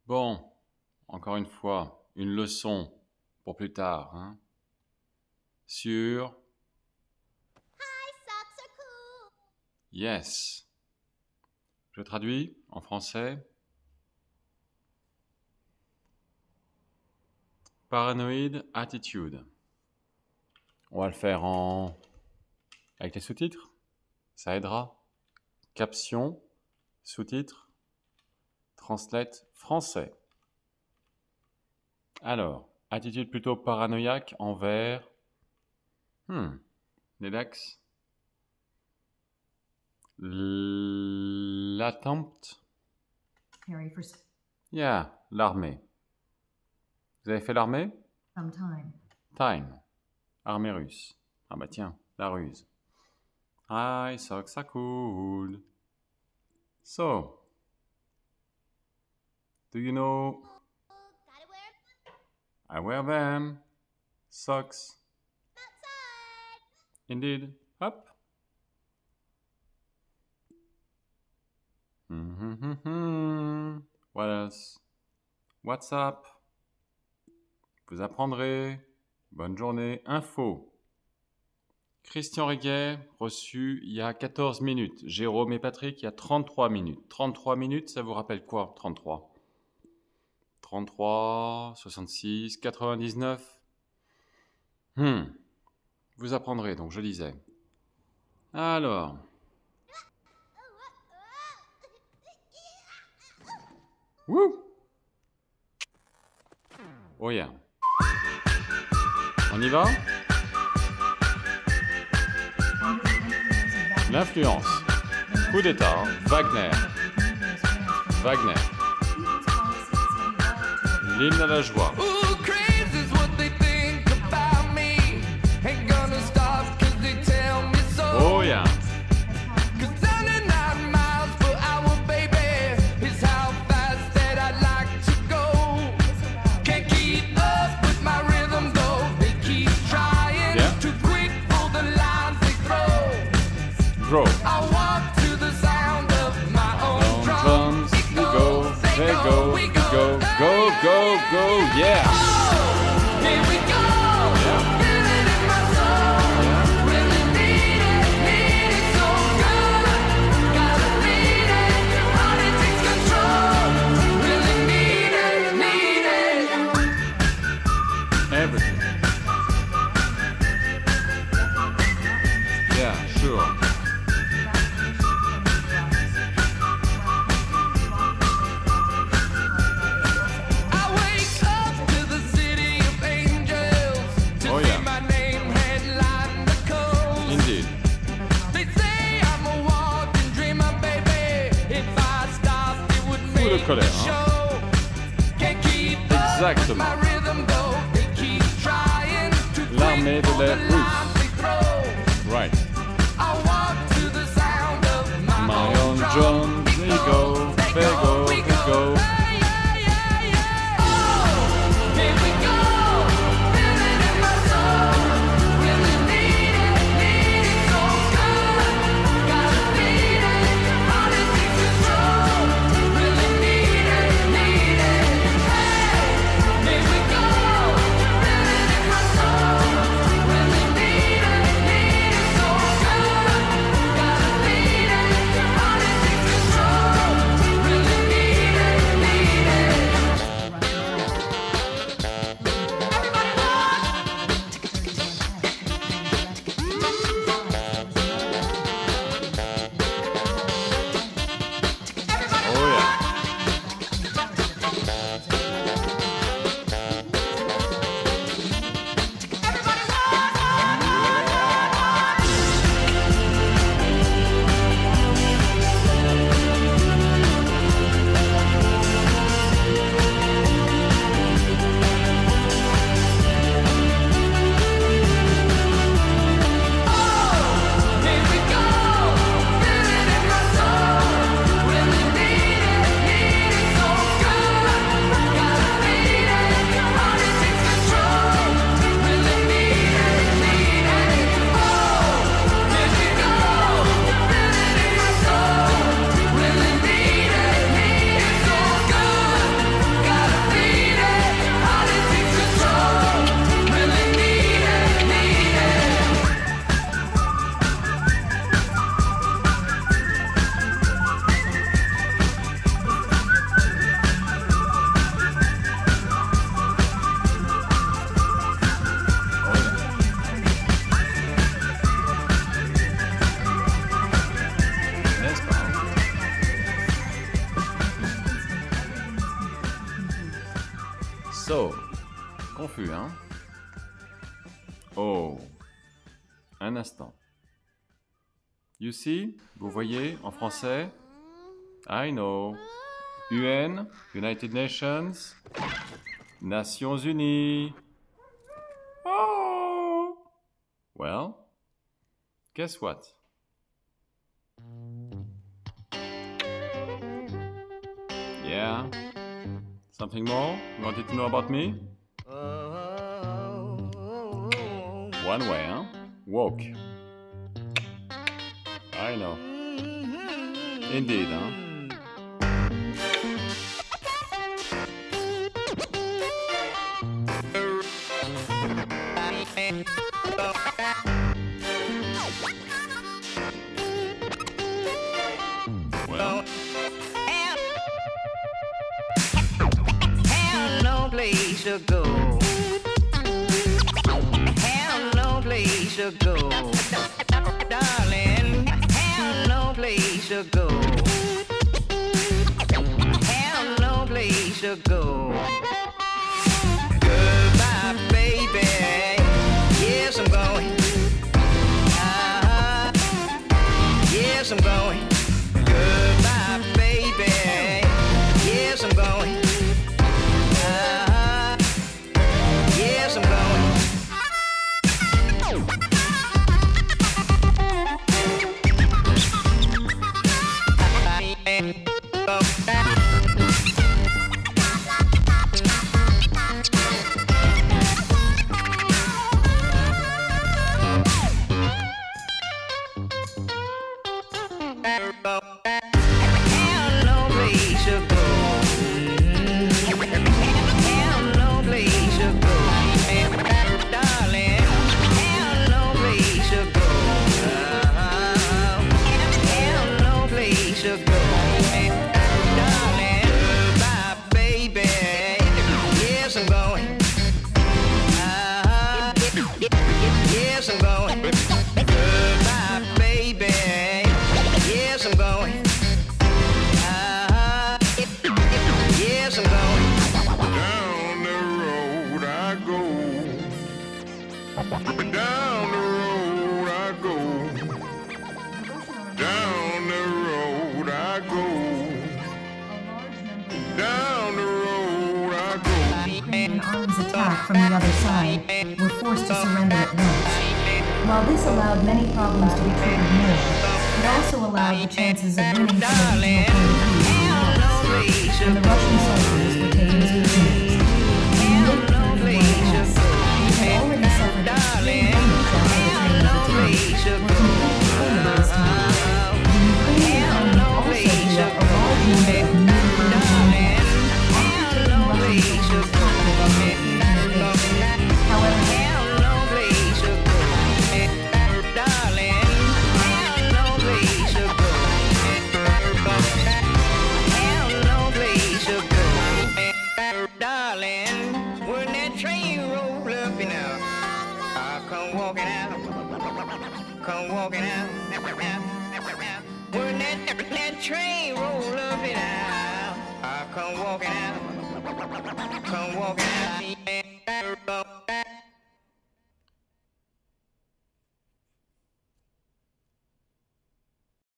Bon, encore une fois, une leçon pour plus tard, hein, sur Socks are cool. yes. Je traduis en français. Paranoid attitude. On va le faire avec les sous-titres. Ça aidera. Caption, sous-titres, translate français. Alors, attitude plutôt paranoïaque envers l'Edex. L'attempt. Harry, for some Yeah, l'armée. Vous avez fait l'armée? time. Time. Armée russe. Ah bah tiens, la ruse. High socks are cool. So, do you know Gotta wear 'em I wear them? Socks. outside. Indeed. Hop. What else? What's up? Vous apprendrez. Bonne journée. Info. Christian Reguet, reçu il y a 14 minutes. Jérôme et Patrick, il y a 33 minutes. 33 minutes, ça vous rappelle quoi, 33? 33, 66, 99. Vous apprendrez, donc je lisais. Alors. Wouh! Oh yeah. On y va? L'influence. Coup d'état. Hein. Wagner. Wagner. L'hymne à la joie. Ooh, crazy's what they think about me. Ain't gonna stop 'cause they tell me so. Oh yeah. 'Cause 99 miles per hour, baby, is how fast that I like to go. Can't keep up with my rhythm though. They keep trying. Yeah. Too quick for the lines they throw. Grow. I walk to the sound of my own On drums. drums, we go, they go, we go, go, go, go, yeah. Here we go. Yeah. Feel it in my soul. Yeah. Really need it so good. Gotta beat it, heart it takes control. Really need it. Everything. Yeah, sure. I wake up to the city of angels to Oh, see yeah. my name headline the coast. Indeed. They say I'm a walking dreamer, baby. If I stopped, it would Fou de make colère, the hein. show. Can't keep up with Exactement. my rhythm, though. They keep trying to L'armée de quick for l'air the russe. lines they throw. Right. I walk to the sound of my My own drums, they go, they go, they go. Hey, yeah, yeah, yeah. Oh, here we go. Feel it in my soul. Really need it so good. Gotta beat it, heart it takes control. Really need it. Hey, here we go. Feel it in my soul. Really need So. Confus, hein? Oh. Un instant. You see? Vous voyez en français? I know. UN, United Nations, Nations Unies. Oh! Well, guess what? Yeah? Something more you wanted to know about me? One way, huh? Walk. I know. Indeed, huh? Well, Have no place to go. Have no place to go. Darling, have no place to go. Have no place to go. Goodbye, baby. Yes, I'm going. Yes, I'm going. Goodbye, baby. Yes, I'm going. Yes, I'm going. Have no place to go. Have no place to go. Darling, have no place to go. Have no place to go. Darling, goodbye, baby. Yes, I'm going. Yes, I'm going. Goodbye, baby. Yes, I'm going. Yes, I'm going. Down the road I go. Down the road I go. Down the road I go. Down the road I go. Ukrainian arms attacked from the other side were forced to surrender at once. While this allowed many problems to be triggered more, it also allowed the chances of winning from the regional point of view to be lost, and the Russian soldiers were taken as prisoners. In mid-31 which had already suffered extreme damage after the training of the town, were completely over this time. The Ukrainian army also beat up a large number of mid-31 after taking Russian soldiers captive on the occasional basis. However, Come walking out. When that train roll up and out, I come walking out. Come walking out.